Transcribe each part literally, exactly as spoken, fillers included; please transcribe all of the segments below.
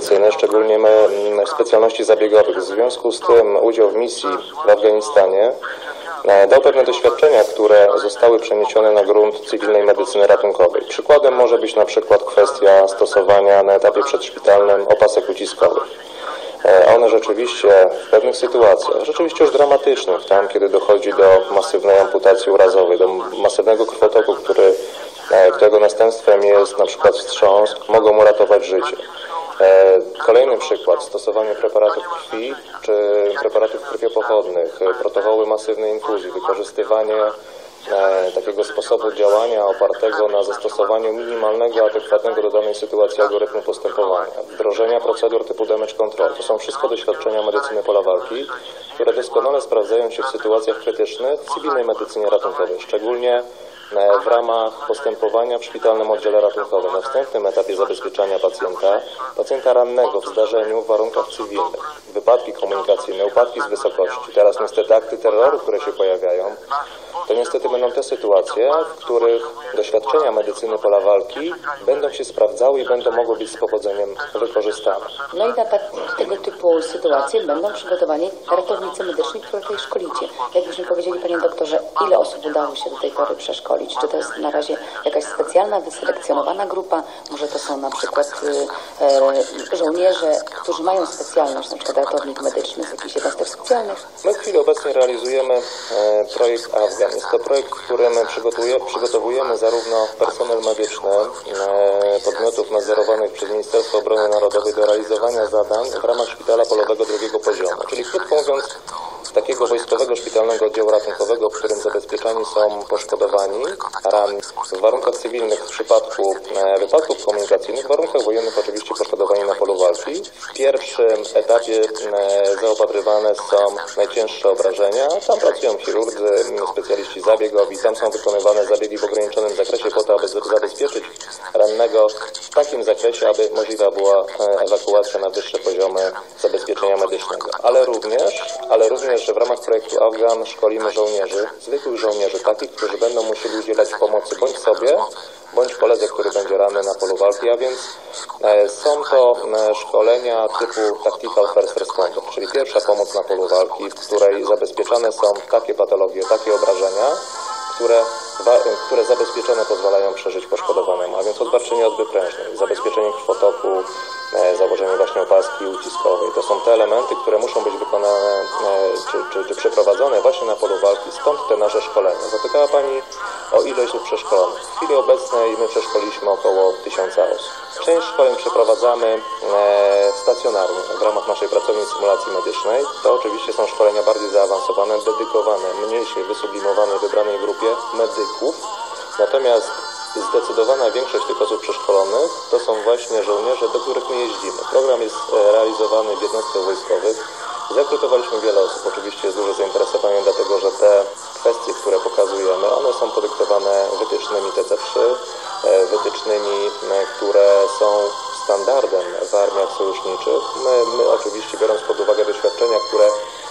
medycyny, szczególnie w specjalności zabiegowych. W związku z tym udział w misji w Afganistanie dał pewne doświadczenia, które zostały przeniesione na grunt cywilnej medycyny ratunkowej. Przykładem może być na przykład kwestia stosowania na etapie przedszpitalnym opasek uciskowych. One rzeczywiście w pewnych sytuacjach, rzeczywiście już dramatycznych, tam kiedy dochodzi do masywnej amputacji urazowej, do masywnego krwotoku, który, którego następstwem jest na przykład wstrząs, mogą uratować życie. Kolejny przykład, stosowanie preparatów krwi czy preparatów krwiopochodnych, protokoły masywnej infuzji, wykorzystywanie takiego sposobu działania opartego na zastosowaniu minimalnego, adekwatnego do danej sytuacji algorytmu postępowania, wdrożenia procedur typu damage control. To są wszystko doświadczenia medycyny pola walki, które doskonale sprawdzają się w sytuacjach krytycznych w cywilnej medycynie ratunkowej, szczególnie w ramach postępowania w szpitalnym oddziale ratunkowym, na wstępnym etapie zabezpieczania pacjenta, pacjenta rannego w zdarzeniu w warunkach cywilnych, wypadki komunikacyjne, upadki z wysokości, teraz niestety akty terroru, które się pojawiają, to niestety będą te sytuacje, w których doświadczenia medycyny pola walki będą się sprawdzały i będą mogły być z powodzeniem wykorzystane. No i na tak, tego typu sytuacje będą przygotowani ratownicy medyczni, których tutaj szkolicie. Jakbyśmy powiedzieli, panie doktorze, ile osób udało się do tej pory przeszkolić? Czy to jest na razie jakaś specjalna, wyselekcjonowana grupa? Może to są na przykład e, żołnierze, którzy mają specjalność, na przykład ratownik medyczny z jakichś jednostek specjalnych? My w chwili obecnej realizujemy e, projekt Afgan. Jest to projekt, w którym przygotuje, przygotowujemy zarówno personel medyczny e, podmiotów nadzorowanych przez Ministerstwo Obrony Narodowej do realizowania zadań w ramach szpitala polowego drugiego poziomu. Czyli krótko mówiąc, takiego wojskowego szpitalnego oddziału ratunkowego, w którym zabezpieczani są poszkodowani, ranni w warunkach cywilnych w przypadku e, wypadków komunikacyjnych, w warunkach wojennych oczywiście poszkodowani na polu walki. W pierwszym etapie e, zaopatrywane są najcięższe obrażenia, tam pracują chirurdzy, specjaliści zabiegowi, tam są wykonywane zabiegi w ograniczonym zakresie po to, aby zabezpieczyć rannego w takim zakresie, aby możliwa była ewakuacja na wyższe poziomy zabezpieczenia medycznego. Ale również, ale również w ramach projektu Afgan szkolimy żołnierzy, zwykłych żołnierzy, takich, którzy będą musieli udzielać pomocy bądź sobie, bądź koledze, który będzie ranny na polu walki, a więc e, są to e, szkolenia typu Tactical First Responder, czyli pierwsza pomoc na polu walki, w której zabezpieczane są takie patologie, takie obrażenia, które, wa, które zabezpieczone pozwalają przeżyć poszkodowanemu, a więc odbarczenie odby prężnej, zabezpieczenie krwotoku, e, założenie właśnie opaski uciskowej. To są te elementy, które muszą być wykonane e, czy, czy, czy przeprowadzone właśnie na polu walki, stąd te nasze szkolenia. Zapytała Pani o ilość osób przeszkolonych. W chwili obecnej my przeszkoliliśmy około tysiąca osób. Część szkoleń przeprowadzamy e, stacjonarnie w ramach naszej pracowni symulacji medycznej. To oczywiście są szkolenia bardziej zaawansowane, dedykowane mniejszej, wysublimowanej, wybranej grupie medyków. Natomiast zdecydowana większość tych osób przeszkolonych to są właśnie żołnierze, do których my jeździmy. Program jest realizowany w jednostkach wojskowych. Zrekrutowaliśmy wiele osób. Oczywiście jest duże zainteresowanie, dlatego że te kwestie, które pokazujemy, one są podyktowane wytycznymi T C trzy, wytycznymi, które są standardem w armiach sojuszniczych. My, my oczywiście, biorąc pod uwagę doświadczenia, które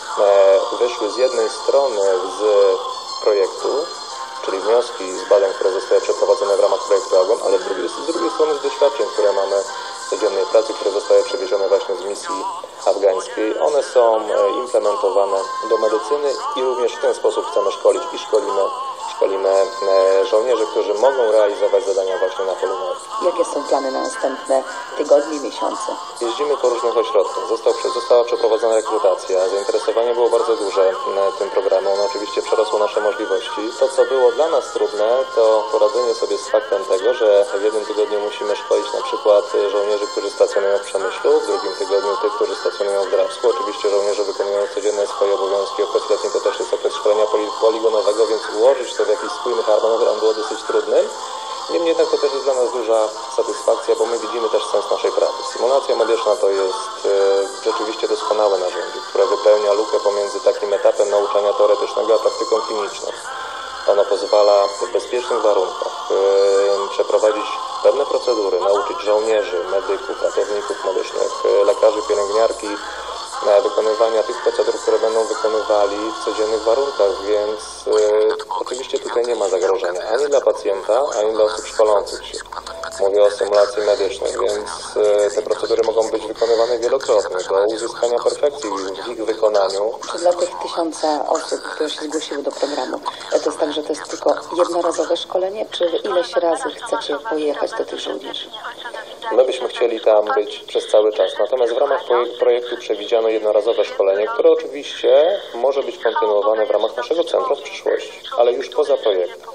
wyszły z jednej strony z projektu, czyli wnioski z badań, które zostały przeprowadzone w ramach projektu Afgan, ale z drugiej, z drugiej strony z doświadczeń, które mamy w codziennej pracy, które zostały przewiezione właśnie z misji afgańskiej. One są implementowane do medycyny i również w ten sposób chcemy szkolić i szkolimy, szkolimy żołnierzy, którzy mogą realizować zadania właśnie na polu walki. Jakie są plany na następne tygodnie, miesiące? Jeździmy po różnych ośrodkach. Został, została przeprowadzona rekrutacja. Zainteresowanie było bardzo duże tym programem. Ono oczywiście przerosło nasze możliwości. To, co było dla nas trudne, to poradzenie sobie z faktem tego, że w jednym tygodniu musimy szkolić na przykład żołnierzy, którzy stacjonują w Przemyślu, w drugim tygodniu tych, którzy stacjonują w Drawsku. Oczywiście żołnierze wykonują codzienne swoje obowiązki. Okres letni to też jest okres szkolenia poligonowego, więc ułożyć to w jakiś spójny harmonogram było dosyć trudnym. Niemniej jednak to też jest dla nas duża satysfakcja, bo my widzimy też sens naszej pracy. Symulacja medyczna to jest e, rzeczywiście doskonałe narzędzie, które wypełnia lukę pomiędzy takim etapem nauczania teoretycznego a praktyką kliniczną. Ono pozwala w bezpiecznych warunkach e, przeprowadzić pewne procedury, nauczyć żołnierzy, medyków, ratowników medycznych, e, lekarzy, pielęgniarki, wykonywania tych procedur, które będą wykonywali w codziennych warunkach, więc e, oczywiście tutaj nie ma zagrożenia ani dla pacjenta, ani dla osób szkolących się. Mówię o symulacji medycznej, więc te procedury mogą być wykonywane wielokrotnie do uzyskania perfekcji w ich wykonaniu. Czy dla tych tysiąca osób, które się zgłosiły do programu, to jest tak, że to jest tylko jednorazowe szkolenie, czy ileś razy chcecie pojechać do tych żołnierzy? My byśmy chcieli tam być przez cały czas, natomiast w ramach projektu przewidziano jednorazowe szkolenie, które oczywiście może być kontynuowane w ramach naszego centrum w przyszłości, ale już poza projektem.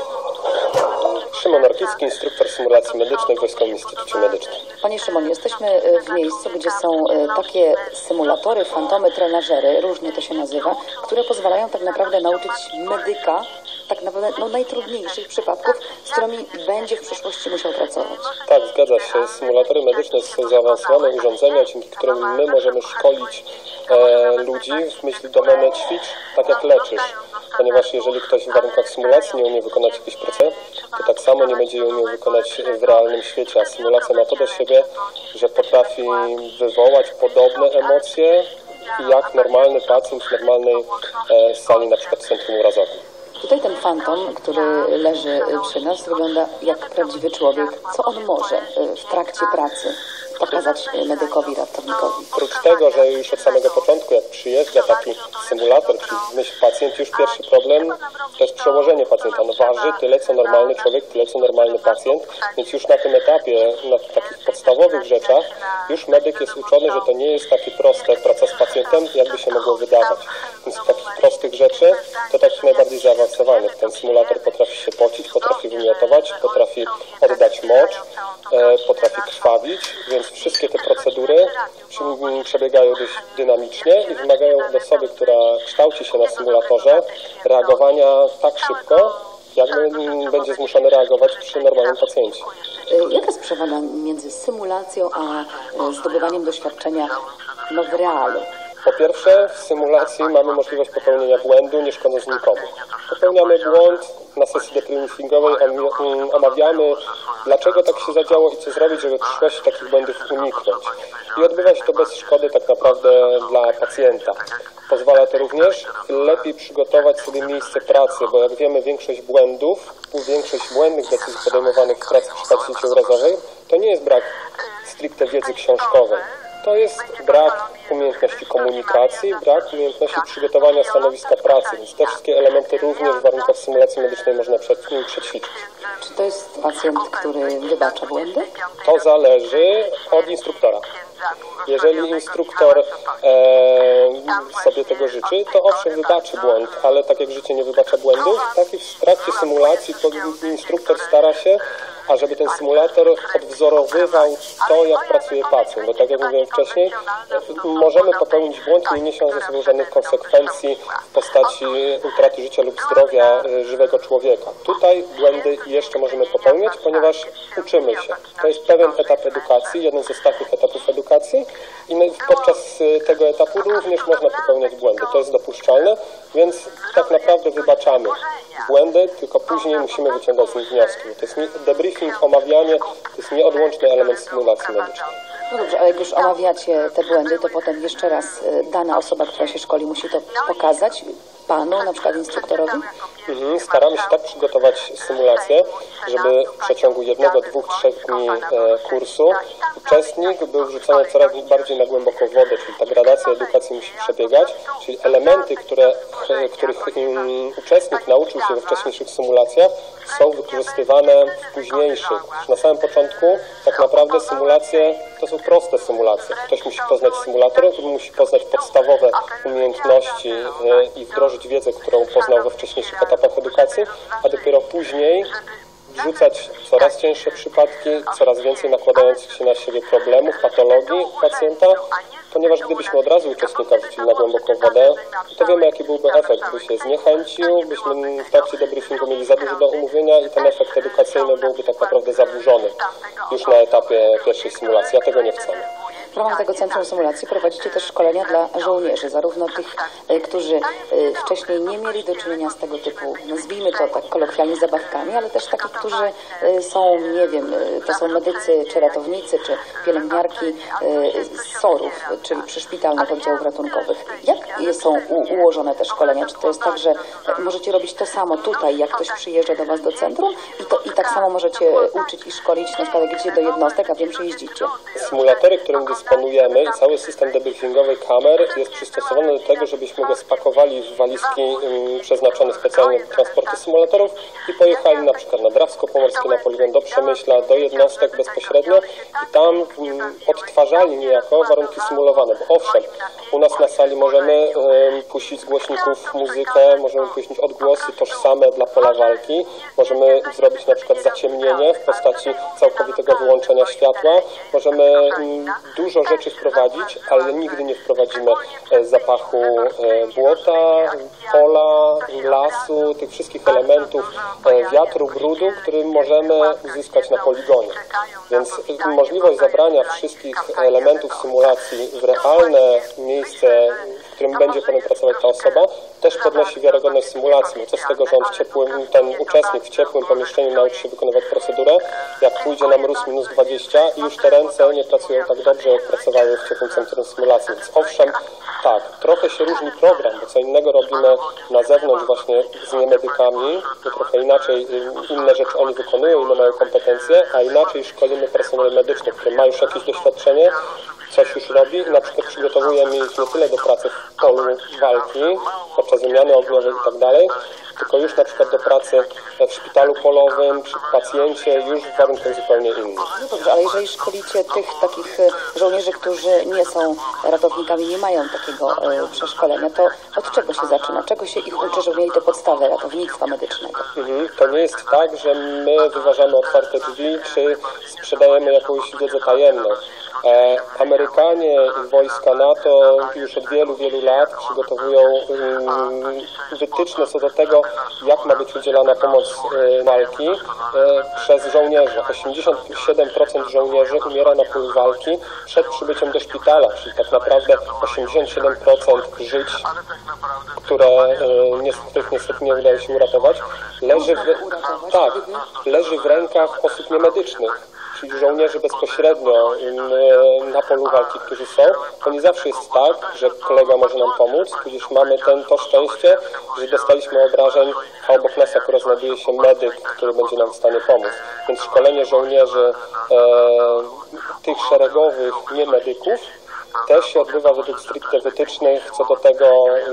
Szymon Orkicki, instruktor symulacji medycznej w Wojskowym Instytucie Medycznym. Panie Szymonie, jesteśmy w miejscu, gdzie są takie symulatory, fantomy, trenażery, różnie to się nazywa, które pozwalają tak naprawdę nauczyć medyka tak naprawdę no, najtrudniejszych przypadków, z którymi będzie w przyszłości musiał pracować. Tak, zgadza się. Symulatory medyczne są zaawansowane urządzenia, dzięki którym my możemy szkolić e, ludzi w myśl domeny ćwicz, tak jak leczysz. Ponieważ jeżeli ktoś w warunkach symulacji nie umie wykonać jakiejś procedury, to tak samo nie będzie jej umiał wykonać w realnym świecie. A symulacja ma to do siebie, że potrafi wywołać podobne emocje jak normalny pacjent w normalnej e, sali, na przykład w centrum urazowym. Tutaj ten fantom, który leży przy nas, wygląda jak prawdziwy człowiek. Co on może w trakcie pracy pokazać medykowi, ratownikowi? Oprócz tego, że już od samego początku, jak przyjeżdża taki symulator, czyli w myśl pacjent, już pierwszy problem to jest przełożenie pacjenta. On waży tyle, co normalny człowiek, tyle, co normalny pacjent, więc już na tym etapie, na takich podstawowych rzeczach, już medyk jest uczony, że to nie jest takie proste praca z pacjentem, jakby się mogło wydawać. Więc z takich prostych rzeczy to takich najbardziej zaawansowanych. Ten symulator potrafi się pocić, potrafi wymiotować, potrafi oddać mocz, e, potrafi krwawić, więc wszystkie te procedury przebiegają dość dynamicznie i wymagają od osoby, która kształci się na symulatorze, reagowania tak szybko, jak będzie zmuszony reagować przy normalnym pacjencie. Jaka jest przewaga między symulacją a zdobywaniem doświadczenia no, w realu? Po pierwsze, w symulacji mamy możliwość popełnienia błędu, nie szkodząc nikomu. Popełniamy błąd na sesji debriefingowej, omawiamy, dlaczego tak się zadziało i co zrobić, żeby w przyszłości takich błędów uniknąć. I odbywa się to bez szkody tak naprawdę dla pacjenta. Pozwala to również lepiej przygotować sobie miejsce pracy, bo jak wiemy, większość błędów, większość błędnych decyzji podejmowanych w pracy przy pacjencie urazowej, to nie jest brak stricte wiedzy książkowej. To jest brak umiejętności komunikacji, brak umiejętności przygotowania stanowiska pracy, więc te wszystkie elementy również w warunkach symulacji medycznej można przećwiczyć. Czy to jest pacjent, który wybacza błędy? To zależy od instruktora. Jeżeli instruktor e, sobie tego życzy, to owszem wybaczy błąd, ale tak jak życie nie wybacza błędów, tak i w trakcie symulacji instruktor stara się, ażeby ten symulator odwzorowywał to, jak pracuje pacjent. Bo tak jak mówiłem wcześniej, możemy popełnić błąd, nie niesie ze sobą żadnych konsekwencji w postaci utraty życia lub zdrowia żywego człowieka. Tutaj błędy jeszcze możemy popełniać, ponieważ uczymy się. To jest pewien etap edukacji, jeden z ostatnich etapów edukacji i podczas tego etapu również można popełniać błędy. To jest dopuszczalne, więc tak naprawdę wybaczamy błędy, tylko później musimy wyciągać z nich wnioski. To jest debriefing, omawianie, to jest nieodłączny element symulacji medycznej. No dobrze, ale jak już omawiacie te błędy, to potem jeszcze raz dana osoba, która się szkoli, musi to pokazać panu, na przykład instruktorowi? Mhm, staramy się tak przygotować symulację, żeby w przeciągu jednego, dwóch, trzech dni e, kursu uczestnik był wrzucony coraz bardziej na głęboką wodę, czyli ta gradacja edukacji musi przebiegać, czyli elementy, które, e, których um, uczestnik nauczył się we wcześniejszych symulacjach, są wykorzystywane w późniejszych. Na samym początku tak naprawdę symulacje to są proste symulacje. Ktoś musi poznać symulator, musi poznać podstawowe umiejętności e, i wdrożyć wiedzę, którą poznał we wcześniejszych etapach edukacji, a dopiero później wrzucać coraz cięższe przypadki, coraz więcej nakładających się na siebie problemów, patologii pacjenta, ponieważ gdybyśmy od razu uczestnika wrzucili na głęboką wodę, to wiemy, jaki byłby efekt. By się zniechęcił, byśmy w trakcie debriefingu mieli za dużo do omówienia i ten efekt edukacyjny byłby tak naprawdę zaburzony już na etapie pierwszej symulacji, a tego nie chcemy. W ramach tego Centrum Symulacji prowadzicie też szkolenia dla żołnierzy, zarówno tych, którzy wcześniej nie mieli do czynienia z tego typu, nazwijmy to tak kolokwialnie, zabawkami, ale też takich, którzy są, nie wiem, to są medycy, czy ratownicy, czy pielęgniarki z sorów, czyli przyszpitalnych oddziałów ratunkowych. Jak są ułożone te szkolenia? Czy to jest tak, że możecie robić to samo tutaj, jak ktoś przyjeżdża do Was do centrum i, to, i tak samo możecie uczyć i szkolić, na przykład jak idziecie do jednostek, a wiem, że jeździcie? Symulatory, którym dysponujemy i cały system debriefingowy kamer jest przystosowany do tego, żebyśmy go spakowali w walizki um, przeznaczone specjalnie do transportu symulatorów i pojechali na przykład na Drawsko-Pomorskie, na poligon do Przemyśla, do jednostek bezpośrednio i tam um, odtwarzali niejako warunki symulowane, bo owszem, u nas na sali możemy um, puścić z głośników muzykę, możemy puścić odgłosy tożsame dla pola walki, możemy zrobić na przykład zaciemnienie w postaci całkowitego wyłączenia światła, możemy um, dużo rzeczy wprowadzić, ale nigdy nie wprowadzimy e, zapachu e, błota, pola, lasu, tych wszystkich elementów e, wiatru, brudu, który możemy uzyskać na poligonie. Więc e, możliwość zabrania wszystkich elementów symulacji w realne miejsce, w którym będzie potem pracować ta osoba, też podnosi wiarygodność symulacji. No co z tego, że on w ciepłym, ten uczestnik w ciepłym pomieszczeniu nauczy się wykonywać procedurę, jak pójdzie na mróz minus dwadzieścia i już te ręce nie pracują tak dobrze, jak pracowały w ciepłym centrum symulacji. Więc owszem, tak, trochę się różni program, bo co innego robimy na zewnątrz właśnie z niemedykami, to trochę inaczej, inne rzeczy oni wykonują, inne mają kompetencje, a inaczej szkolimy personel medyczny, który ma już jakieś doświadczenie, coś już robi i na przykład przygotowujemy ich nie tyle do pracy w polu walki, podczas wymiany ogniowej i tak dalej, tylko już na przykład do pracy w szpitalu polowym, przy pacjencie, już w warunkach zupełnie innych. No dobrze, ale jeżeli szkolicie tych takich żołnierzy, którzy nie są ratownikami, nie mają takiego e, przeszkolenia, to od czego się zaczyna? Czego się ich uczy, żeby mieli te podstawy ratownictwa medycznego? Mhm. To nie jest tak, że my wyważamy otwarte drzwi, czy sprzedajemy jakąś wiedzę tajemną. E, Amerykanie i wojska NATO już od wielu, wielu lat przygotowują um, wytyczne co do tego, jak ma być udzielana pomoc e, walki e, przez żołnierzy. osiemdziesiąt siedem procent żołnierzy umiera na polu walki przed przybyciem do szpitala, czyli tak naprawdę osiemdziesiąt siedem procent żyć, które e, niestety, niestety nie udaje się uratować, leży w, tak, leży w rękach osób niemedycznych. Czyli żołnierzy bezpośrednio na polu walki, którzy są, to nie zawsze jest tak, że kolega może nam pomóc, tudzież mamy ten, to szczęście, że dostaliśmy obrażeń, a obok nas akurat znajduje się medyk, który będzie nam w stanie pomóc. Więc szkolenie żołnierzy e, tych szeregowych niemedyków też się odbywa według stricte wytycznych co do tego,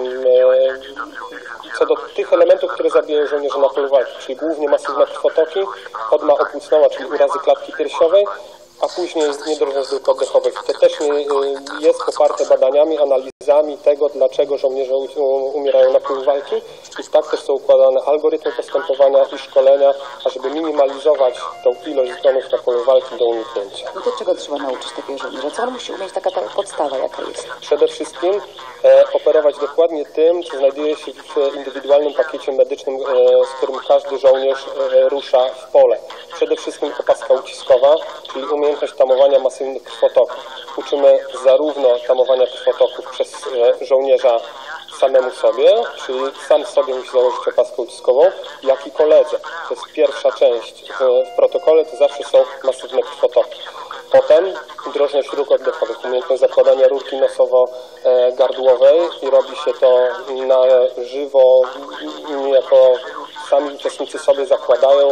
e, co do tych elementów, które zabijają żołnierzy na polu walki, czyli głównie masywne krwotoki, odma opłucnowa, czyli urazy klatki piersiowej, a później niedrożność dróg oddechowych. To też jest poparte badaniami, analizami tego, dlaczego żołnierze umierają na polu walki i tak też są układane algorytmy postępowania i szkolenia, ażeby minimalizować tą ilość zgonów na polu walki do uniknięcia. No to czego trzeba nauczyć takiego żołnierza? Co on musi umieć, taka ta podstawa jaka jest? Przede wszystkim e, operować dokładnie tym, co znajduje się w indywidualnym pakiecie medycznym, e, z którym każdy żołnierz e, rusza w pole. Przede wszystkim opaska uciskowa, czyli umiejętność tamowania masywnych krwotoków. Uczymy zarówno tamowania krwotoków przez e, żołnierza samemu sobie, czyli sam sobie musi założyć opaskę uciskową, jak i koledze. To jest pierwsza część. W, w protokole to zawsze są masywne krwotoki. Potem drożność dróg oddechowych, umiejętność zakładania rurki nosowo-gardłowej i robi się to na żywo, niejako sami uczestnicy sobie zakładają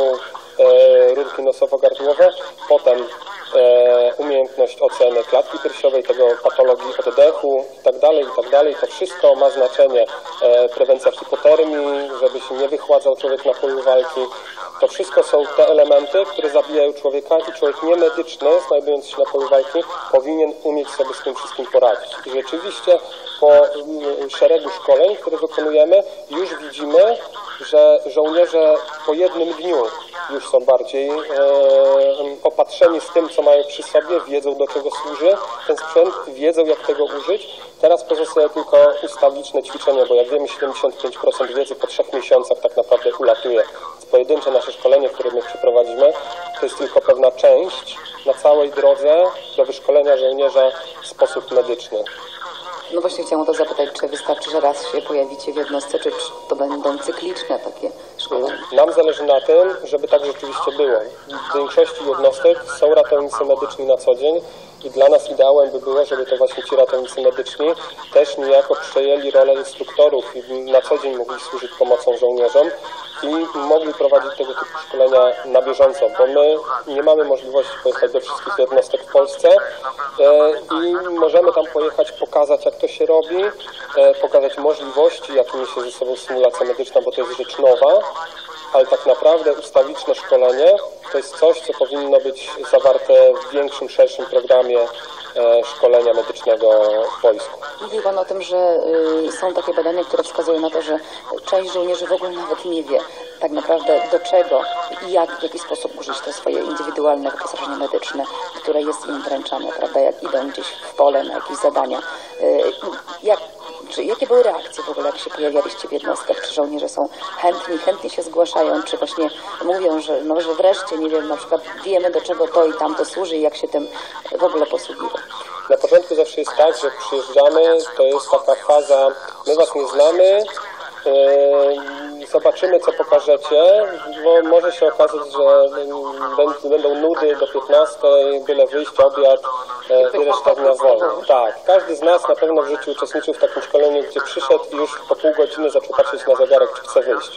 e, rurki nosowo-gardłowe. Potem e, umiejętność oceny klatki piersiowej, tego patologii oddechu itd., itd. To wszystko ma znaczenie. E, prewencja hipotermii, żeby się nie wychładzał człowiek na polu walki. To wszystko są te elementy, które zabijają człowieka i człowiek niemedyczny, znajdując się na polu walki, powinien umieć sobie z tym wszystkim poradzić. I rzeczywiście po szeregu szkoleń, które wykonujemy, już widzimy, że żołnierze po jednym dniu już są bardziej e, opatrzeni z tym, co mają przy sobie, wiedzą, do czego służy ten sprzęt, wiedzą, jak tego użyć. Teraz pozostaje tylko ustawiczne ćwiczenie, bo jak wiemy, siedemdziesiąt pięć procent wiedzy po trzech miesiącach tak naprawdę ulatuje. Więc pojedyncze nasze szkolenie, które my przeprowadzimy, to jest tylko pewna część na całej drodze do wyszkolenia żołnierza w sposób medyczny. No właśnie chciałam o to zapytać, czy wystarczy, że raz się pojawicie w jednostce, czy, czy to będą cykliczne takie szkolenia? Nam zależy na tym, żeby tak rzeczywiście było. W większości jednostek są ratownicy medyczni na co dzień i dla nas ideałem by było, żeby to właśnie ci ratownicy medyczni też niejako przejęli rolę instruktorów i na co dzień mogli służyć pomocą żołnierzom i mogli prowadzić tego typu szkolenia na bieżąco, bo my nie mamy możliwości pojechać do wszystkich jednostek w Polsce i możemy tam pojechać, pokazać, jak to się robi, pokazać możliwości, jakie niesie ze sobą symulacja medyczna, bo to jest rzecz nowa, ale tak naprawdę ustawiczne szkolenie to jest coś, co powinno być zawarte w większym, szerszym programie szkolenia medycznego w wojsku. Mówił Pan o tym, że y, są takie badania, które wskazują na to, że część żołnierzy w ogóle nawet nie wie tak naprawdę do czego i jak, w jaki sposób użyć to swoje indywidualne wyposażenie medyczne, które jest im wręczane, prawda, jak idą gdzieś w pole na jakieś zadania. Y, jak, czy, jakie były reakcje w ogóle, jak się pojawialiście w jednostkach? Czy żołnierze są chętni, chętnie się zgłaszają, czy właśnie mówią, że, no, że wreszcie, nie wiem, na przykład wiemy, do czego to i tamto służy i jak się tym w ogóle posługiwać? Na początku zawsze jest tak, że przyjeżdżamy, to jest taka faza, my was nie znamy, yy, zobaczymy, co pokażecie, bo może się okazać, że będą nudy do piętnastej, byle wyjść, obiad i reszta dnia wolna. Tak, każdy z nas na pewno w życiu uczestniczył w takim szkoleniu, gdzie przyszedł i już po pół godziny zaczął patrzeć na zegarek, czy chce wyjść.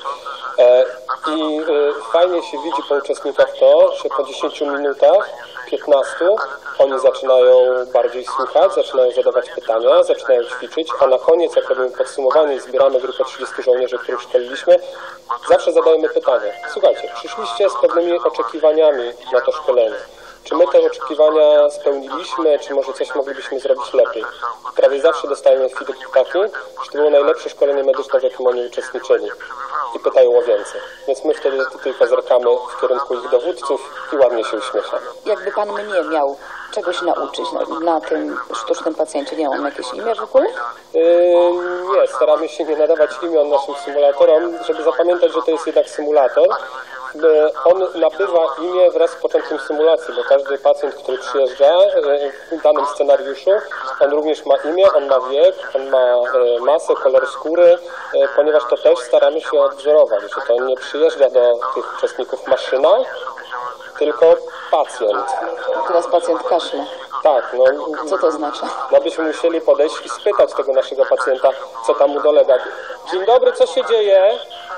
I fajnie się widzi po uczestnikach to, że po dziesięciu minutach, piętnastu, oni zaczynają bardziej słuchać, zaczynają zadawać pytania, zaczynają ćwiczyć, a na koniec, jak robimy podsumowanie i zbieramy grupę trzydziestu żołnierzy, których szkoliliśmy, zawsze zadajemy pytanie. Słuchajcie, przyszliście z pewnymi oczekiwaniami na to szkolenie. Czy my te oczekiwania spełniliśmy, czy może coś moglibyśmy zrobić lepiej? Prawie zawsze dostajemy feedback taki, że to było najlepsze szkolenie medyczne, w jakim oni uczestniczyli. I pytają o więcej. Więc my wtedy tylko zerkamy w kierunku ich dowódców i ładnie się uśmiechamy. Jakby Pan mnie miał czegoś nauczyć na, na tym sztucznym pacjencie, nie mam jakieś imię w ogóle? Yy, nie, staramy się nie nadawać imion naszym symulatorom, żeby zapamiętać, że to jest jednak symulator. On nabywa imię wraz z początkiem symulacji, bo każdy pacjent, który przyjeżdża w danym scenariuszu, on również ma imię, on ma wiek, on ma masę, kolor skóry, ponieważ to też staramy się odwzorować, że to nie przyjeżdża do tych uczestników maszyna, tylko pacjent. Teraz pacjent kaszle. Tak, no. Co to oznacza? No byśmy musieli podejść i spytać tego naszego pacjenta, co tam mu dolega. Dzień dobry, co się dzieje?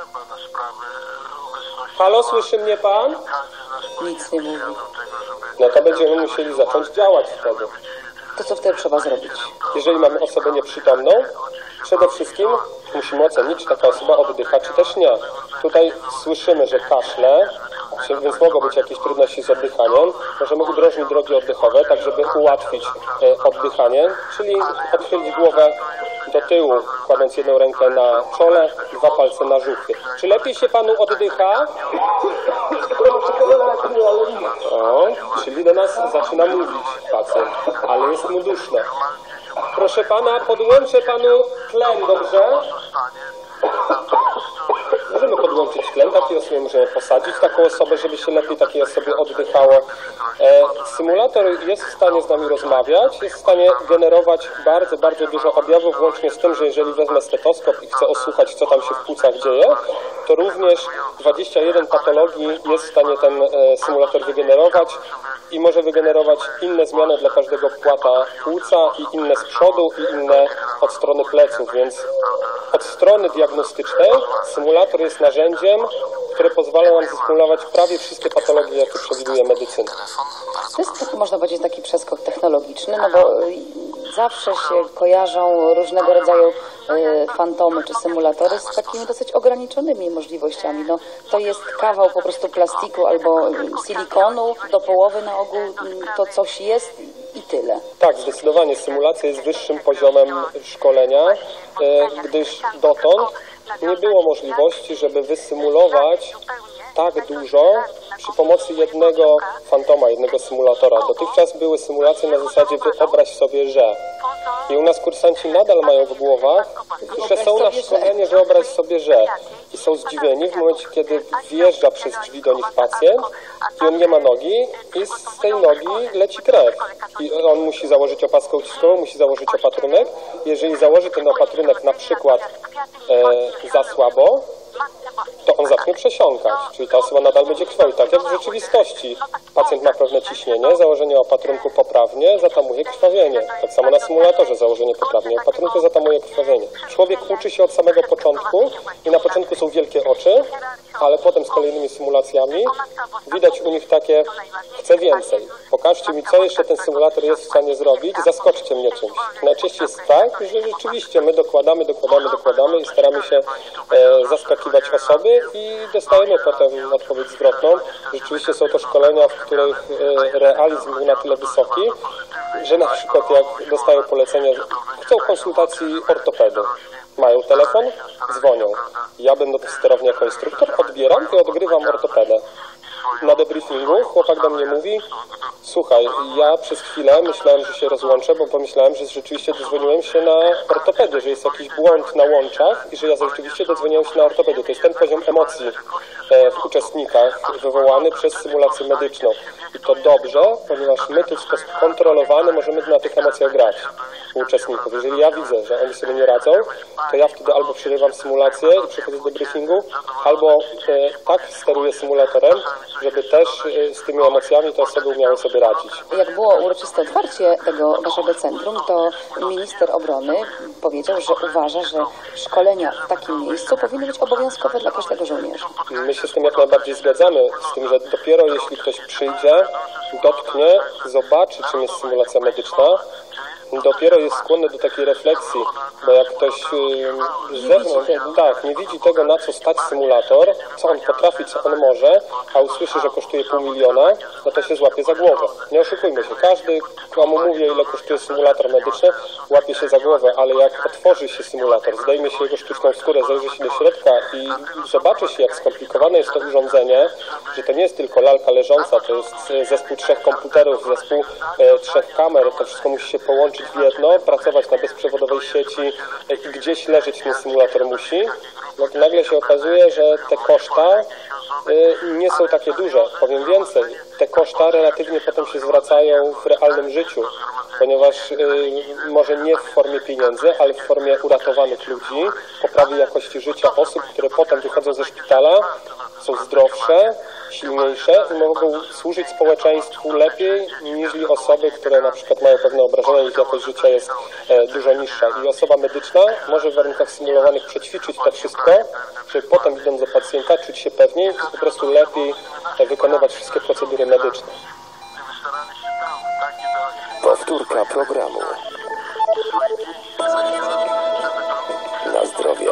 Halo, słyszy mnie pan? Nic nie mówi. No to będziemy musieli zacząć działać wtedy. To co wtedy trzeba zrobić? Jeżeli mamy osobę nieprzytomną, przede wszystkim musimy ocenić, czy taka osoba oddycha, czy też nie. Tutaj słyszymy, że kaszle, więc mogą być jakieś trudności z oddychaniem. Możemy udrożnić drogi oddechowe, tak żeby ułatwić oddychanie, czyli odchylić głowę do tyłu, kładąc jedną rękę na czole, dwa palce na żuchwie. Czy lepiej się panu oddycha? O, czyli do nas zaczyna mówić pacjent, ale jest mu duszno. Proszę pana, podłączę panu tlen, dobrze? Możemy podłączyć tlen, takiej osobie możemy posadzić taką osobę, żeby się lepiej takiej osobie oddychało. E, symulator jest w stanie z nami rozmawiać, jest w stanie generować bardzo, bardzo dużo objawów, włącznie z tym, że jeżeli wezmę stetoskop i chcę osłuchać, co tam się w płucach dzieje, to również dwadzieścia jeden patologii jest w stanie ten e, symulator wygenerować i może wygenerować inne zmiany dla każdego płata płuca i inne z przodu i inne od strony pleców, więc od strony diagnostycznej symulator jest narzędziem, które pozwala nam zestymulować prawie wszystkie patologie, jakie przewiduje medycyna. To jest taki, można powiedzieć, taki przeskok technologiczny, no bo zawsze się kojarzą różnego rodzaju y, fantomy czy symulatory z takimi dosyć ograniczonymi możliwościami. No, to jest kawał po prostu plastiku albo silikonu, do połowy na ogół to coś jest i tyle. Tak, zdecydowanie symulacja jest wyższym poziomem szkolenia, y, gdyż dotąd nie było możliwości, żeby wysymulować tak dużo przy pomocy jednego fantoma, jednego symulatora. Dotychczas były symulacje na zasadzie wyobraź sobie, że. I u nas kursanci nadal mają w głowach, że są na szkolenie wyobraź sobie, że. I są zdziwieni w momencie, kiedy wjeżdża przez drzwi do nich pacjent i on nie ma nogi i z tej nogi leci krew. I on musi założyć opaskę uciskową, musi założyć opatrunek. Jeżeli założy ten opatrunek na przykład e, za słabo, to on zacznie przesiąkać, czyli ta osoba nadal będzie krwawić. Tak jak w rzeczywistości pacjent ma pewne ciśnienie, założenie opatrunku poprawnie zatamuje krwawienie. Tak samo na symulatorze założenie poprawnie opatrunku zatamuje krwawienie. Człowiek uczy się od samego początku i na początku są wielkie oczy, ale potem z kolejnymi symulacjami widać u nich takie chcę więcej. Pokażcie mi, co jeszcze ten symulator jest w stanie zrobić, zaskoczcie mnie czymś. Najczęściej jest tak, że rzeczywiście my dokładamy, dokładamy, dokładamy i staramy się e, zaskakiwać osoby i dostajemy potem odpowiedź zwrotną. Rzeczywiście są to szkolenia, w których e, realizm był na tyle wysoki, że na przykład jak dostają polecenie, chcą konsultacji ortopedy. Mają telefon, dzwonią. Ja będę sterownie jako instruktor, odbieram i odgrywam ortopedę. Na debriefingu chłopak do mnie mówi: słuchaj, ja przez chwilę myślałem, że się rozłączę, bo pomyślałem, że rzeczywiście dodzwoniłem się na ortopedię, że jest jakiś błąd na łączach i że ja rzeczywiście dodzwoniłem się na ortopedię. To jest ten poziom emocji w uczestnikach wywołany przez symulację medyczną. I to dobrze, ponieważ my tu w sposób kontrolowany możemy na tych emocjach grać u uczestników. Jeżeli ja widzę, że oni sobie nie radzą, to ja wtedy albo przerywam symulację i przechodzę do debriefingu, albo e, tak steruję symulatorem, żeby też e, z tymi emocjami te osoby umiały sobie radzić. Jak było uroczyste otwarcie tego waszego centrum, to minister obrony powiedział, że uważa, że szkolenia w takim miejscu powinny być obowiązkowe dla każdego żołnierza. My się z tym jak najbardziej zgadzamy, z tym, że dopiero jeśli ktoś przyjdzie, dotknie, zobaczy, czym jest symulacja medyczna, dopiero jest skłonny do takiej refleksji, bo jak ktoś yy, z zewnątrz tak, nie widzi tego, na co stać symulator, co on potrafi, co on może, a usłyszy, że kosztuje pół miliona, no to się złapie za głowę. Nie oszukujmy się, każdy, komu mówię, ile kosztuje symulator medyczny, łapie się za głowę, ale jak otworzy się symulator, zdejmie się jego sztuczną skórę, zajrzy się do środka i zobaczy się, jak skomplikowane jest to urządzenie, że to nie jest tylko lalka leżąca, to jest zespół trzech komputerów, zespół e, trzech kamer, to wszystko musi się połączyć w jedno, pracować na bezprzewodowej sieci i gdzieś leżeć ten symulator musi, no to nagle się okazuje, że te koszta y, nie są takie duże. Powiem więcej, te koszta relatywnie potem się zwracają w realnym życiu, ponieważ y, może nie w formie pieniędzy, ale w formie uratowanych ludzi, poprawy jakości życia osób, które potem wychodzą ze szpitala, są zdrowsze, silniejsze i mogą służyć społeczeństwu lepiej niż osoby, które na przykład mają pewne obrażenia i ich jakość życia jest e, dużo niższa. I osoba medyczna może w warunkach symulowanych przećwiczyć to wszystko, żeby potem idąc do pacjenta czuć się pewniej i po prostu lepiej e, wykonywać wszystkie procedury medyczne. Powtórka programu. Na zdrowie.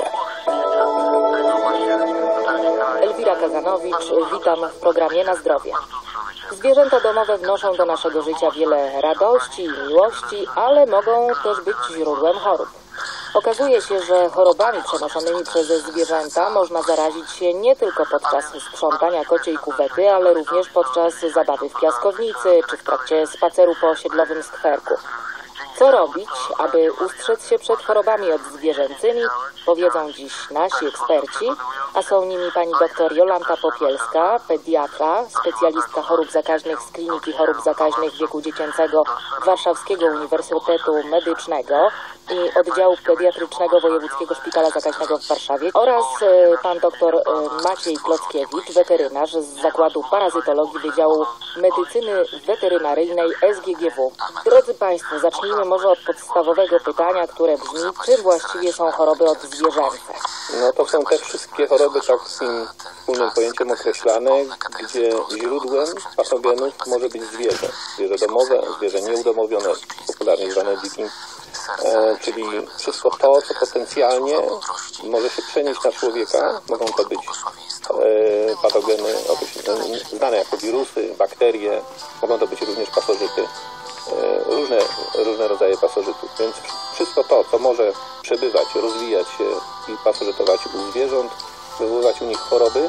Elwira Kazanowicz, witam w programie Na zdrowie. Zwierzęta domowe wnoszą do naszego życia wiele radości i miłości, ale mogą też być źródłem chorób. Okazuje się, że chorobami przenoszonymi przez zwierzęta można zarazić się nie tylko podczas sprzątania kociej kuwety, ale również podczas zabawy w piaskownicy czy w trakcie spaceru po osiedlowym skwerku. Co robić, aby ustrzec się przed chorobami odzwierzęcymi, powiedzą dziś nasi eksperci, a są nimi pani dr Jolanta Popielska, pediatra, specjalistka chorób zakaźnych z Kliniki Chorób Zakaźnych Wieku Dziecięcego Warszawskiego Uniwersytetu Medycznego i Oddziału Pediatrycznego Wojewódzkiego Szpitala Zakaźnego w Warszawie oraz pan dr Maciej Klockiewicz, weterynarz z Zakładu Parazytologii Wydziału Medycyny Weterynaryjnej S G G W. Drodzy Państwo, zacznijmy może od podstawowego pytania, które brzmi, czym właściwie są choroby odzwierzęce? No to są te wszystkie choroby takim wspólnym pojęciem określane, gdzie źródłem patogenów może być zwierzę. Zwierzę domowe, zwierzę nieudomowione, popularnie zwane dzikim, e, czyli wszystko to, co potencjalnie może się przenieść na człowieka. Mogą to być e, patogeny znane jako wirusy, bakterie, mogą to być również pasożyty. różne, różne rodzaje pasożytów. Więc wszystko to, co może przebywać, rozwijać się i pasożytować u zwierząt, wywoływać u nich choroby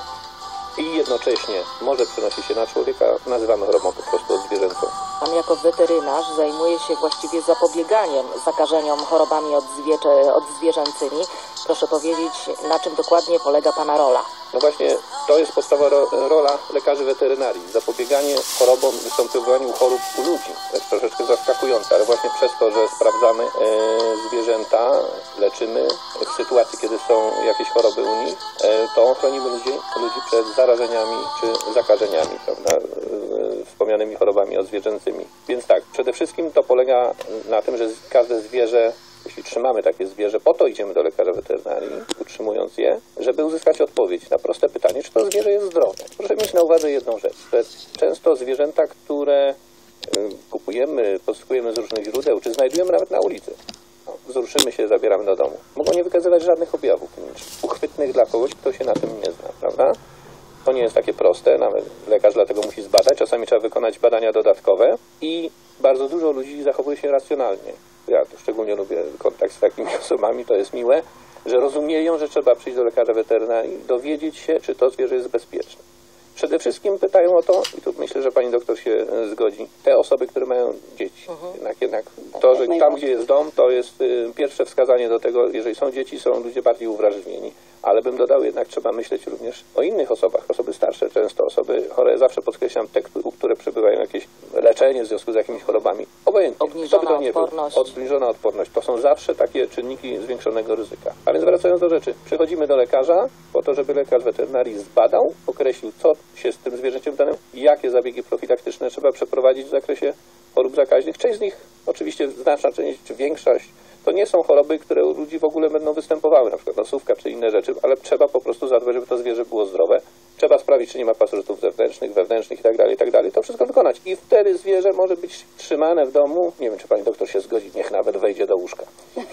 i jednocześnie może przenosić się na człowieka, nazywamy chorobą po prostu odzwierzęcą. Pan jako weterynarz zajmuje się właściwie zapobieganiem zakażeniom chorobami odzwiecze, odzwierzęcymi. Proszę powiedzieć, na czym dokładnie polega Pana rola? No właśnie, to jest podstawowa ro rola lekarzy weterynarii. Zapobieganie chorobom, występowaniu chorób u ludzi. To jest troszeczkę zaskakujące, ale właśnie przez to, że sprawdzamy e, zwierzęta, leczymy w sytuacji, kiedy są jakieś choroby u nich, e, to chronimy ludzi, ludzi przed zarażeniami czy zakażeniami, prawda, e, wspomnianymi chorobami odzwierzęcymi. Więc tak, przede wszystkim to polega na tym, że każde zwierzę, jeśli trzymamy takie zwierzę, po to idziemy do lekarza weterynarii, utrzymując je, żeby uzyskać odpowiedź na proste pytanie, czy to zwierzę jest zdrowe. Proszę mieć na uwadze jedną rzecz. To jest często zwierzęta, które kupujemy, pozyskujemy z różnych źródeł, czy znajdujemy nawet na ulicy. No, wzruszymy się, zabieramy do domu. Mogą nie wykazywać żadnych objawów klinicznych, uchwytnych dla kogoś, kto się na tym nie zna, prawda? To nie jest takie proste, nawet lekarz dlatego musi zbadać. Czasami trzeba wykonać badania dodatkowe i bardzo dużo ludzi zachowuje się racjonalnie. Ja to szczególnie lubię kontakt z takimi osobami, to jest miłe, że rozumieją, że trzeba przyjść do lekarza weterynarii, dowiedzieć się, czy to zwierzę jest bezpieczne. Przede wszystkim pytają o to, i tu myślę, że pani doktor się e, zgodzi, te osoby, które mają dzieci. Mhm. Jednak, jednak to, że tam, gdzie jest dom, to jest y, pierwsze wskazanie do tego, jeżeli są dzieci, są ludzie bardziej uwrażliwieni. Ale bym dodał, jednak trzeba myśleć również o innych osobach. Osoby starsze, często osoby chore, zawsze podkreślam te, u które przebywają jakieś leczenie w związku z jakimiś chorobami. Obojętnie. Obniżona to nie odporność. Obniżona odporność. To są zawsze takie czynniki zwiększonego ryzyka. A więc wracając do rzeczy, przychodzimy do lekarza po to, żeby lekarz weterynarii zbadał, określił, co się z tym zwierzęciem danym, jakie zabiegi profilaktyczne trzeba przeprowadzić w zakresie chorób zakaźnych. Część z nich, oczywiście znaczna część, czy większość, to nie są choroby, które u ludzi w ogóle będą występowały, na przykład nosówka czy inne rzeczy, ale trzeba po prostu zadbać, żeby to zwierzę było zdrowe. Trzeba sprawdzić, czy nie ma pasożytów zewnętrznych, wewnętrznych itd., itd. To wszystko wykonać. I wtedy zwierzę może być trzymane w domu. Nie wiem, czy pani doktor się zgodzi, niech nawet wejdzie do łóżka.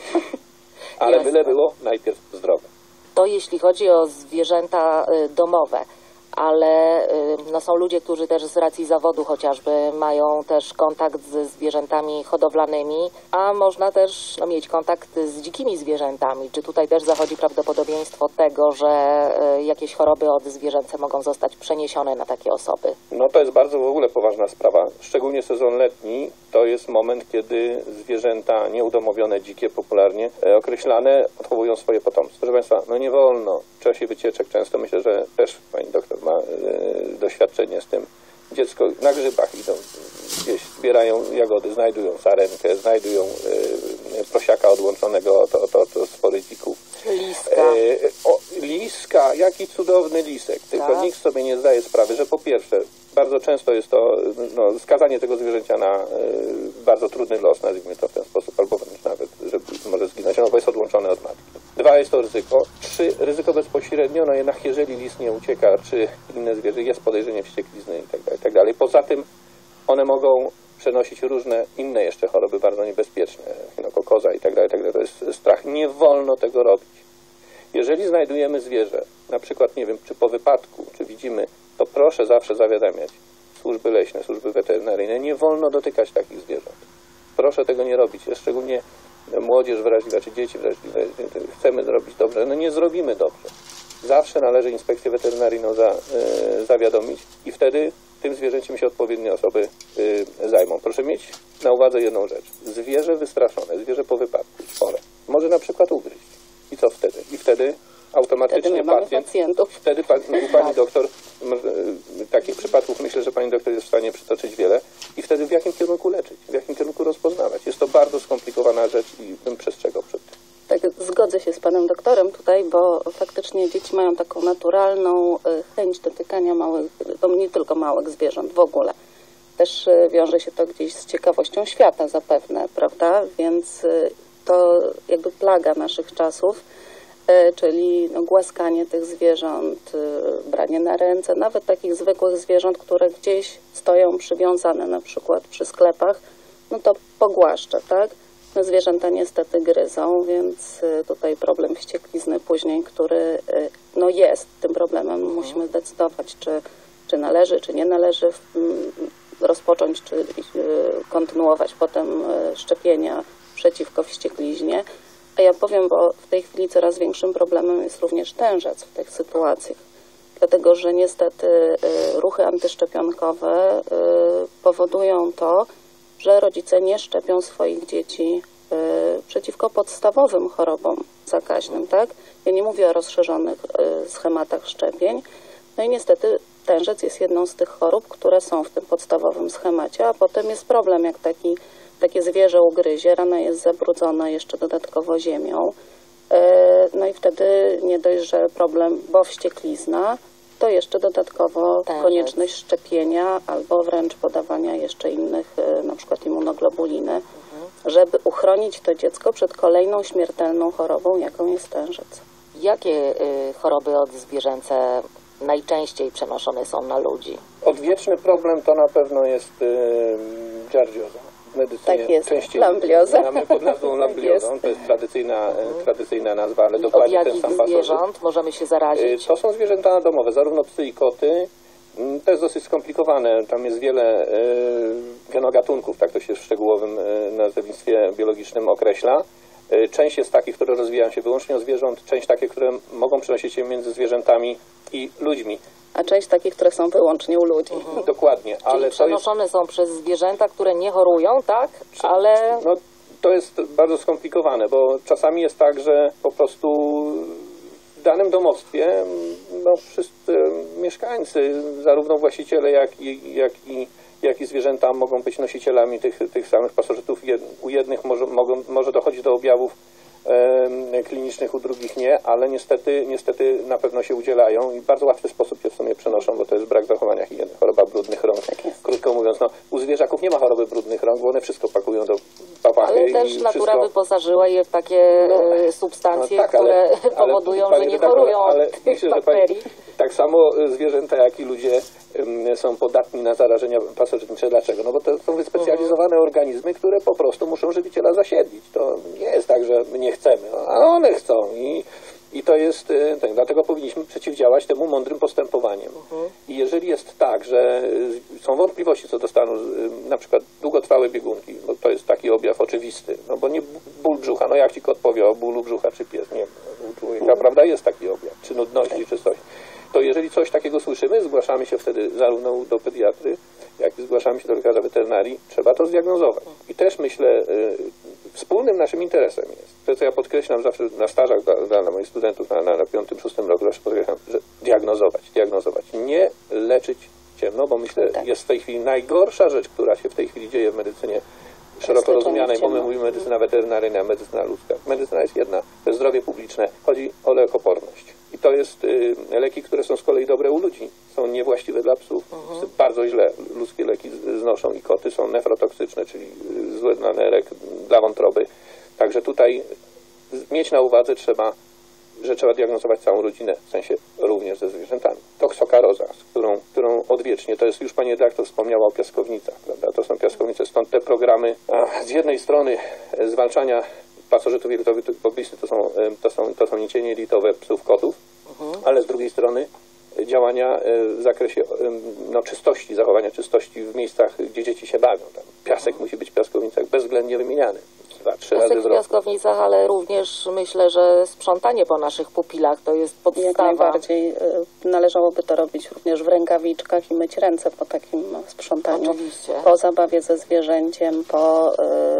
Ale Jasne. byle było najpierw zdrowe. To jeśli chodzi o zwierzęta y, domowe, ale y, no, są ludzie, którzy też z racji zawodu chociażby mają też kontakt ze zwierzętami hodowlanymi, a można też no, mieć kontakt z dzikimi zwierzętami. Czy tutaj też zachodzi prawdopodobieństwo tego, że y, jakieś choroby odzwierzęce mogą zostać przeniesione na takie osoby? No to jest bardzo w ogóle poważna sprawa. Szczególnie sezon letni to jest moment, kiedy zwierzęta nieudomowione, dzikie popularnie e, określane odchowują swoje potomstwo. Proszę Państwa, no nie wolno w czasie wycieczek często, myślę, że też pani doktor ma e, doświadczenie z tym. Dziecko na grzybach idą, gdzieś zbierają jagody, znajdują sarenkę, znajdują e, prosiaka odłączonego od, od, od spory dzików. Liska. E, o, liska, jaki cudowny lisek. Tylko Tak. nikt sobie nie zdaje sprawy, że po pierwsze, bardzo często jest to no, skazanie tego zwierzęcia na e, bardzo trudny los, nazwijmy to w ten sposób, albo wręcz nawet, że może zginąć, no bo jest odłączone od matki. Dwa, jest to ryzyko. Trzy, ryzyko bezpośrednio, no jednak jeżeli lis nie ucieka, czy inne zwierzę, jest podejrzenie wścieklizny itd., itd. Poza tym one mogą przenosić różne inne jeszcze choroby bardzo niebezpieczne, echinokokoza itd., itd. To jest strach. Nie wolno tego robić. Jeżeli znajdujemy zwierzę, na przykład, nie wiem, czy po wypadku, czy widzimy, to proszę zawsze zawiadamiać służby leśne, służby weterynaryjne. Nie wolno dotykać takich zwierząt. Proszę tego nie robić. Szczególnie młodzież wrażliwa, czy dzieci wrażliwe. Chcemy zrobić dobrze. No nie zrobimy dobrze. Zawsze należy inspekcję weterynaryjną za, y, zawiadomić i wtedy tym zwierzęciem się odpowiednie osoby y, zajmą. Proszę mieć na uwadze jedną rzecz. Zwierzę wystraszone, zwierzę po wypadku, chore, może na przykład ugryźć. I co wtedy? I wtedy automatycznie Wtedy my mamy pacjent... pacjentów. Wtedy pa, u pani doktor, takich przypadków myślę, że pani doktor jest w stanie przytoczyć wiele. I wtedy w jakim kierunku leczyć, w jakim kierunku rozpoznawać. Jest to bardzo skomplikowana rzecz i bym przestrzegał przed tym. Tak, zgodzę się z panem doktorem tutaj, bo faktycznie dzieci mają taką naturalną chęć dotykania małych, no nie tylko małych zwierząt w ogóle. Też wiąże się to gdzieś z ciekawością świata zapewne, prawda? Więc to jakby plaga naszych czasów, czyli no, głaskanie tych zwierząt, branie na ręce, nawet takich zwykłych zwierząt, które gdzieś stoją przywiązane na przykład przy sklepach, no to pogłaszcza, tak? No, zwierzęta niestety gryzą, więc tutaj problem wścieklizny później, który no, jest tym problemem, musimy zdecydować, czy, czy należy, czy nie należy rozpocząć czy kontynuować potem szczepienia przeciwko wściekliźnie. A ja powiem, bo w tej chwili coraz większym problemem jest również tężec w tych sytuacjach. Dlatego, że niestety ruchy antyszczepionkowe powodują to, że rodzice nie szczepią swoich dzieci przeciwko podstawowym chorobom zakaźnym, tak? Ja nie mówię o rozszerzonych schematach szczepień. No i niestety tężec jest jedną z tych chorób, które są w tym podstawowym schemacie, a potem jest problem, jak taki, takie zwierzę ugryzie, rana jest zabrudzona jeszcze dodatkowo ziemią. No i wtedy nie dość, że problem, bo wścieklizna, to jeszcze dodatkowo Tężec. Konieczność szczepienia albo wręcz podawania jeszcze innych, na przykład immunoglobuliny, mhm. żeby uchronić to dziecko przed kolejną śmiertelną chorobą, jaką jest tężec. Jakie y, choroby odzwierzęce najczęściej przenoszone są na ludzi? Odwieczny problem to na pewno jest y, giardzioza. W medycynie Tak jest, częściej lamblioza. znamy pod nazwą lambliozą, Tak to jest tradycyjna, Mhm. tradycyjna nazwa, ale Od dokładnie ten jakich sam pasożyt. zwierząt możemy się zarazić? Y, To są zwierzęta domowe, zarówno psy i koty. Mm, To jest dosyć skomplikowane, tam jest wiele y, genogatunków, tak to się w szczegółowym y, nazewnictwie biologicznym określa. Y, Część jest takich, które rozwijają się wyłącznie od zwierząt, część takie, które mogą przenosić się między zwierzętami i ludźmi. A część takich, które są wyłącznie u ludzi. Dokładnie, Czyli ale to jest, przenoszone są przez zwierzęta, które nie chorują, tak? Ale no, to jest bardzo skomplikowane, bo czasami jest tak, że po prostu w danym domostwie no, wszyscy mieszkańcy, zarówno właściciele, jak i, jak i, jak i zwierzęta mogą być nosicielami tych, tych samych pasożytów. U jednych może, mogą, może dochodzić do objawów e, klinicznych, u drugich nie, ale niestety, niestety na pewno się udzielają i w bardzo łatwy sposób się w sumie przenoszą, bo to jest brak zachowania higieny, choroba brudnych rąk. Krótko mówiąc, no, u zwierzaków nie ma choroby brudnych rąk, bo one wszystko pakują do papachy. Ale i też natura wszystko... wyposażyła je w takie No, e, substancje, no tak, które ale- ale powodują, pani że nie redaktor, chorują ale od tych myślę, że pani- bakterii. Tak samo zwierzęta, jak i ludzie ym, są podatni na zarażenia pasożytnicze. Dlaczego? No bo to są wyspecjalizowane organizmy, które po prostu muszą żywiciela zasiedlić. To nie jest tak, że my nie chcemy, a one chcą. I, i to jest, y, tak, dlatego powinniśmy przeciwdziałać temu mądrym postępowaniem. I jeżeli jest tak, że y, są wątpliwości co do stanu, y, na przykład długotrwałe biegunki, bo to jest taki objaw oczywisty, no bo nie ból brzucha, no jak ci kot powie o bólu brzucha czy pies, nie, u człowieka, prawda, jest taki objaw, czy nudności, czy coś. To jeżeli coś takiego słyszymy, zgłaszamy się wtedy zarówno do pediatry, jak i zgłaszamy się do lekarza weterynarii, trzeba to zdiagnozować. I też myślę, y, wspólnym naszym interesem jest, to co ja podkreślam zawsze na stażach dla, dla moich studentów na, na, na piątym, szóstym roku, zawsze podkreślam, że diagnozować, diagnozować, nie leczyć ciemno, bo myślę, Tak. jest w tej chwili najgorsza rzecz, która się w tej chwili dzieje w medycynie szeroko rozumianej, bo my ciemno. mówimy medycyna weterynaryjna, a medycyna ludzka. Medycyna jest jedna, to jest zdrowie publiczne, chodzi o lekoporność. I to jest y, leki, które są z kolei dobre u ludzi, są niewłaściwe dla psów. Psy bardzo źle ludzkie leki z- znoszą i koty są nefrotoksyczne, czyli y, złe dla nerek, dla wątroby. Także tutaj z- mieć na uwadze trzeba, że trzeba diagnozować całą rodzinę, w sensie również ze zwierzętami. Toksokaroza, z którą, którą odwiecznie, to jest już pani redaktor wspomniała o piaskownicach, prawda? To są piaskownice, stąd te programy a, z jednej strony e, zwalczania pasożytów jelitowych, bo blisy to są, e, to są, to są nicienie jelitowe psów, kotów, ale z drugiej strony e, działania e, w zakresie e, no, czystości, zachowania czystości w miejscach, gdzie dzieci się bawią. Tam piasek musi być w piaskownicach bezwzględnie wymieniany. Dwa, trzy razy Piasek w w roku. piaskownicach, ale również myślę, że sprzątanie po naszych pupilach to jest Jak podstawa. najbardziej y, należałoby to robić również w rękawiczkach i myć ręce po takim sprzątaniu. Oczywiście. Po zabawie ze zwierzęciem, po,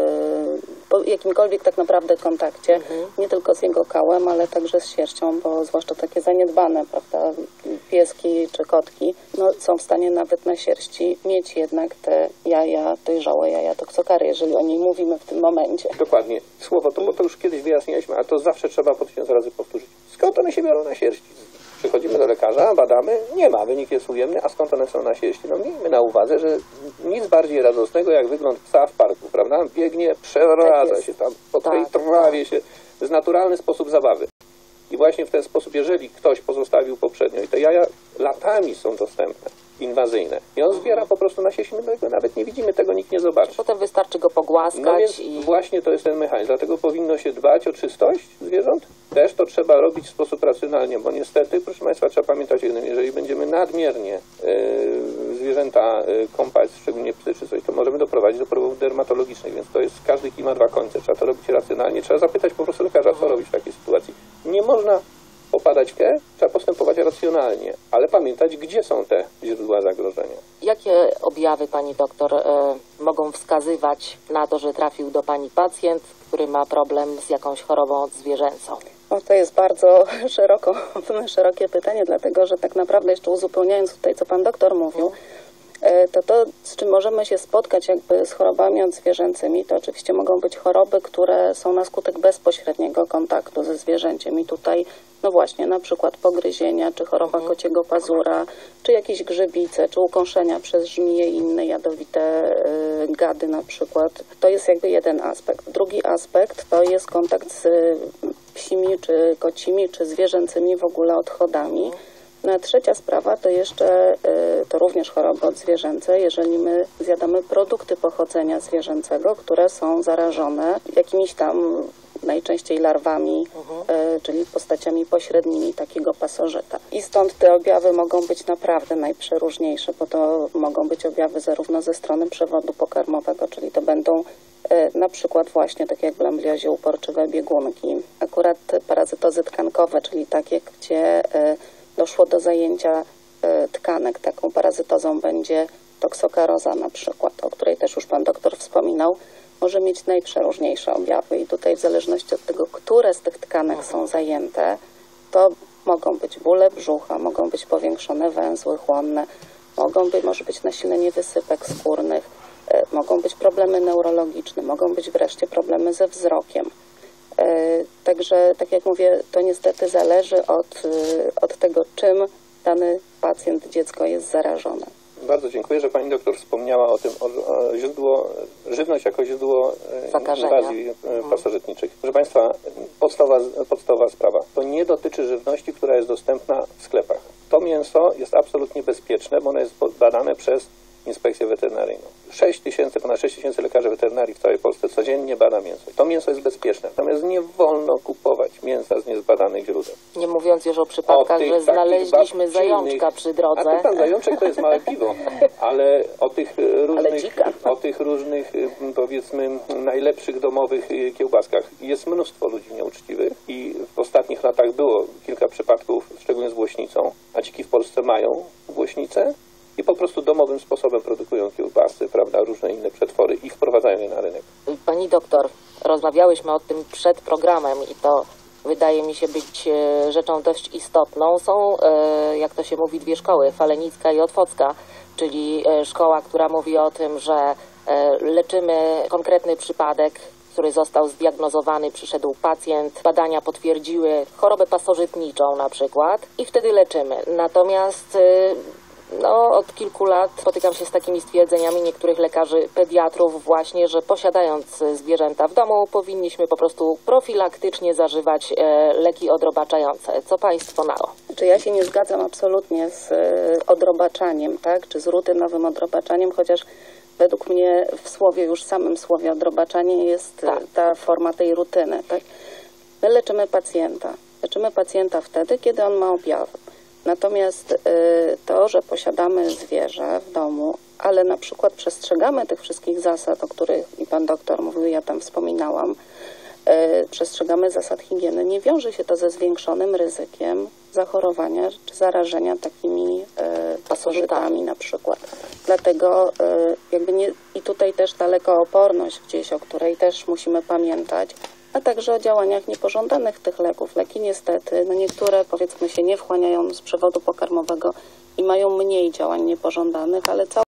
y, po jakimkolwiek tak naprawdę kontakcie, nie tylko z jego kałem, ale także z sierścią, bo zwłaszcza takie zaniedbane, prawda, pieski czy kotki, no, są w stanie nawet na sierści mieć jednak te jaja, dojrzałe jaja toksokary, jeżeli o niej mówimy w tym momencie. Dokładnie. Słowo to, bo to już kiedyś wyjaśnialiśmy, a to zawsze trzeba po tysiąc razy powtórzyć. Skąd one się biorą na sierści? Przychodzimy do lekarza, badamy, nie ma, wynik jest ujemny, a skąd one są na sierści? No miejmy na uwadze, że nic bardziej radosnego jak wygląd psa w parku, prawda? Biegnie, przeradza Tak się tam po tej Tak, trawie się. To jest naturalny sposób zabawy. I właśnie w ten sposób, jeżeli ktoś pozostawił poprzednio i te jaja latami są dostępne, inwazyjne, i on zbiera po prostu na sieci, my go nawet nie widzimy, tego nikt nie zobaczy. Potem wystarczy go pogłaskać No więc i właśnie to jest ten mechanizm. Dlatego powinno się dbać o czystość zwierząt. Też to trzeba robić w sposób racjonalnie, bo niestety, proszę Państwa, trzeba pamiętać o jednym. Jeżeli będziemy nadmiernie yy, zwierzęta y, kąpać, szczególnie psy czy coś, to możemy doprowadzić do problemów dermatologicznych, więc to jest, każdy kij ma dwa końce, trzeba to robić racjonalnie, trzeba zapytać po prostu lekarza, co robić w takiej sytuacji. Nie można popadać kę, trzeba postępować racjonalnie, ale pamiętać, gdzie są te źródła zagrożenia. Jakie objawy pani doktor e, mogą wskazywać na to, że trafił do pani pacjent, który ma problem z jakąś chorobą zwierzęcą? No, to jest bardzo szeroko, szerokie pytanie, dlatego że tak naprawdę jeszcze uzupełniając tutaj, co pan doktor mówił, to to, z czym możemy się spotkać jakby z chorobami odzwierzęcymi, to oczywiście mogą być choroby, które są na skutek bezpośredniego kontaktu ze zwierzęciem i tutaj, no właśnie, na przykład pogryzienia, czy choroba mhm. kociego pazura, czy jakieś grzybice, czy ukąszenia przez żmije i inne jadowite y, gady na przykład. To jest jakby jeden aspekt. Drugi aspekt to jest kontakt z psimi, czy kocimi, czy zwierzęcymi w ogóle odchodami. No a trzecia sprawa to jeszcze, to również choroby odzwierzęce, jeżeli my zjadamy produkty pochodzenia zwierzęcego, które są zarażone jakimiś tam najczęściej larwami, uh-huh. czyli postaciami pośrednimi takiego pasożyta. I stąd te objawy mogą być naprawdę najprzeróżniejsze, bo to mogą być objawy zarówno ze strony przewodu pokarmowego, czyli to będą na przykład właśnie, tak jak w lambliozie, uporczywe biegunki, akurat parazytozy tkankowe, czyli takie, gdzie doszło do zajęcia tkanek. Taką parazytozą będzie toksokaroza na przykład, o której też już pan doktor wspominał, może mieć najprzeróżniejsze objawy i tutaj w zależności od tego, które z tych tkanek są zajęte, to mogą być bóle brzucha, mogą być powiększone węzły chłonne, mogą być, może być nasilenie wysypek skórnych, mogą być problemy neurologiczne, mogą być wreszcie problemy ze wzrokiem. Także, tak jak mówię, to niestety zależy od, od tego, czym dany pacjent, dziecko jest zarażone. Bardzo dziękuję, że pani doktor wspomniała o tym, o, o źródło, żywność jako źródło zakażenia. Inwazji mhm. pasożytniczych. Proszę państwa, podstawowa, podstawowa sprawa. To nie dotyczy żywności, która jest dostępna w sklepach. To mięso jest absolutnie bezpieczne, bo ono jest badane przez Inspekcję Weterynaryjną. sześć tysięcy, ponad sześć tysięcy lekarzy weterynarii w całej Polsce codziennie bada mięso. To mięso jest bezpieczne. Natomiast nie wolno kupować mięsa z niezbadanych źródeł. Nie mówiąc już o przypadkach, o że znaleźliśmy zajączka przy drodze. A ten zajączek to jest małe piwo. Ale o tych różnych, o tych różnych, powiedzmy, najlepszych domowych kiełbaskach jest mnóstwo ludzi nieuczciwych i w ostatnich latach było kilka przypadków, szczególnie z głośnicą. A dziki w Polsce mają głośnicę i po prostu domowym sposobem produkują kiełbasy, prawda, różne inne przetwory i wprowadzają je na rynek. Pani doktor, rozmawiałyśmy o tym przed programem i to wydaje mi się być rzeczą dość istotną. Są, jak to się mówi, dwie szkoły, Falenicka i Otwocka, czyli szkoła, która mówi o tym, że leczymy konkretny przypadek, który został zdiagnozowany, przyszedł pacjent, badania potwierdziły chorobę pasożytniczą na przykład i wtedy leczymy. Natomiast no, od kilku lat spotykam się z takimi stwierdzeniami niektórych lekarzy pediatrów właśnie, że posiadając zwierzęta w domu powinniśmy po prostu profilaktycznie zażywać e, leki odrobaczające. Co państwo na to? Czy ja się nie zgadzam absolutnie z e, odrobaczaniem, tak? Czy z rutynowym odrobaczaniem, chociaż według mnie w słowie, już samym słowie odrobaczanie jest tak. ta forma tej rutyny, tak? My leczymy pacjenta. Leczymy pacjenta wtedy, kiedy on ma objawy. Natomiast to, że posiadamy zwierzę w domu, ale na przykład przestrzegamy tych wszystkich zasad, o których i pan doktor mówił, ja tam wspominałam, przestrzegamy zasad higieny, nie wiąże się to ze zwiększonym ryzykiem zachorowania czy zarażenia takimi pasożytami na przykład. Dlatego jakby nie, i tutaj też ta lekooporność gdzieś, o której też musimy pamiętać, a także o działaniach niepożądanych tych leków. Leki niestety, no niektóre powiedzmy się nie wchłaniają z przewodu pokarmowego i mają mniej działań niepożądanych, ale cała